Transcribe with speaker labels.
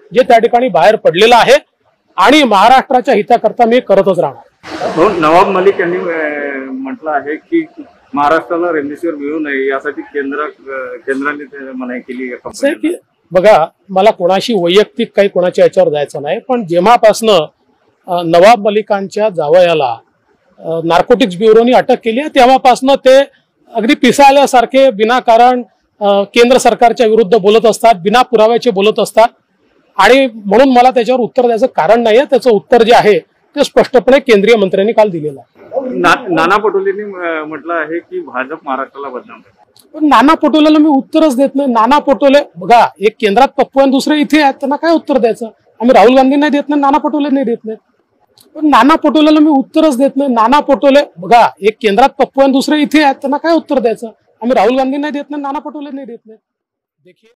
Speaker 1: जे त्या ठिकाणी बाहेर पडलेलं आहे आणि महाराष्ट्राच्या हिताकरता मी करतच राहणार।
Speaker 2: नवाब मलिक यांनी म्हटलं आहे की महाराष्ट्राला रेमडेसिवीर मिळू नये यासाठी केंद्राने मनाई केली आहे
Speaker 1: की बघा, मला कोणाशी वैयक्तिक काही कोणाच्या याच्यावर जायचं नाही, पण जेव्हापासनं नवाब मलिकांच्या जावयाला नार्कोटिक्स ब्युरोनी अटक केली आहे तेव्हापासनं ते अगदी पिसाळल्यासारखे विनाकारण केंद्र सरकारच्या विरुद्ध बोलत असतात, बिना पुराव्याचे बोलत असतात आणि म्हणून मला त्याच्यावर उत्तर द्यायचं कारण नाहीये। त्याचं उत्तर जे आहे ते स्पष्टपणे केंद्रीय मंत्र्यांनी काल दिलेलं आहे।
Speaker 2: नाना पटोलेंनी म्हटलं आहे की भाजप महाराष्ट्राला बदनाम करते।
Speaker 1: पण नाना पटोलेला मी उत्तरच देत नाही। नाना पटोले बघा, एक केंद्रात पप्पू आणि दुसरे इथे आहेत, त्यांना काय उत्तर द्यायचं? आम्ही राहुल गांधी नाही देत नाही, नाना पटोले नाही देत नाही, पण नाना पटोलेला मी उत्तरच देत नाही। नाना पटोले बघा, एक केंद्रात पप्पू आणि दुसरे इथे आहेत, त्यांना काय उत्तर द्यायचं? आम्ही राहुल गांधी नाही देत नाही, नाना पटोले नाही देत नाही। देखिए